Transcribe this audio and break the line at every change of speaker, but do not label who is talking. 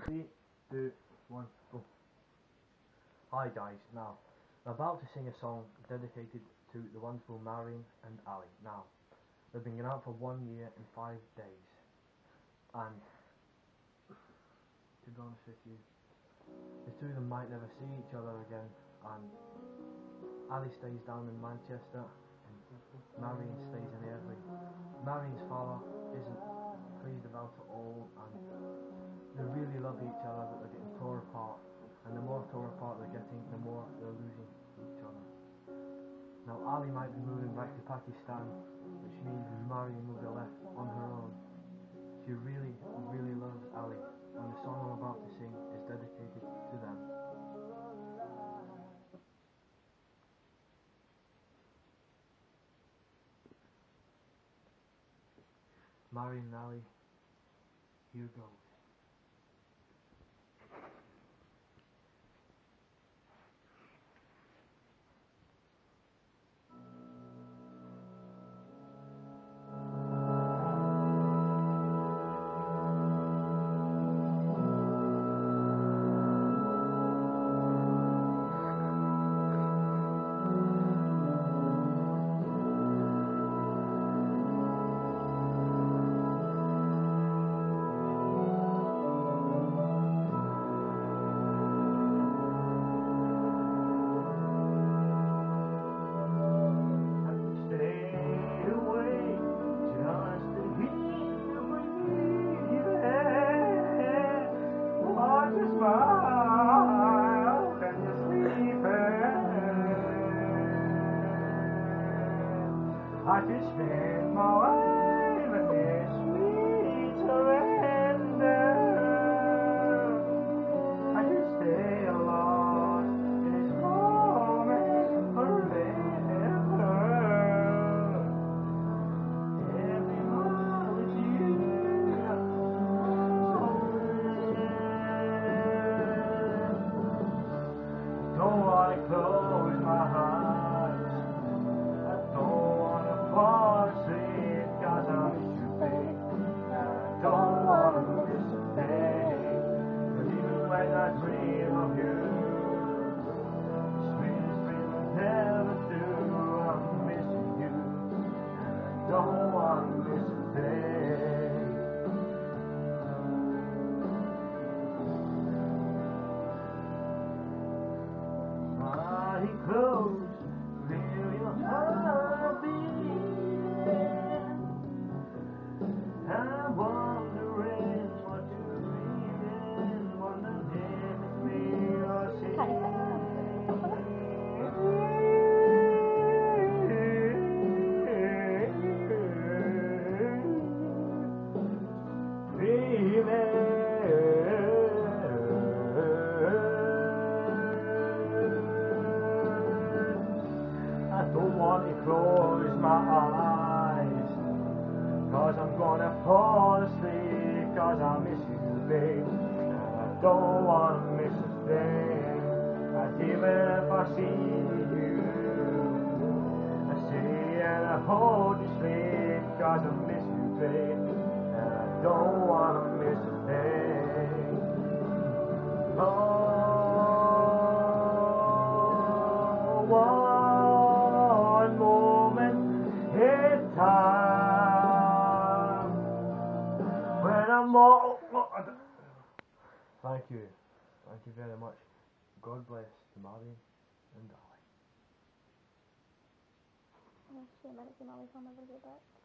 3, 2, 1, go. Hi guys, now I'm about to sing a song dedicated to the wonderful Marion and Ali. Now, they've been going out for 1 year and 5 days, and to be honest with you, the two of them might never see each other again, and Ali stays down in Manchester and Marion stays in Avery. Marion's father isn't pleased about it all, and they really love each other, but they're getting torn apart, and the more torn apart they're getting, the more they're losing each other. Now Ali might be moving back to Pakistan, which means Marion will be left on her own. She really, really loves Ali, and the song I'm about to sing is dedicated to them. Marion and Ali, here goes. I just spend my life in this sweet surrender. I just stay lost in this moment forever. Every mile is you. Don't wanna close my eyes. I don't wanna fall asleep, 'cause I miss you, babe. I don't wanna miss a day. 'Cause even when I dream of you, sweetest dream will never do. I'm missing you, and I don't wanna miss a day. Eyes closed, feel your heart beating. I'm wondering what you're dreaming, wondering if it's me or I don't want to close my eyes, 'cause I'm gonna fall asleep, 'cause I miss you, babe. And I don't wanna miss a thing. And even if I see you, I see and I hold you sleep, 'cause I miss you, babe. And I don't wanna miss a thing. Oh, one moment in time, when I'm all... Thank you very much. God bless Marion and Ali.
I'm actually a medicine always on my video back.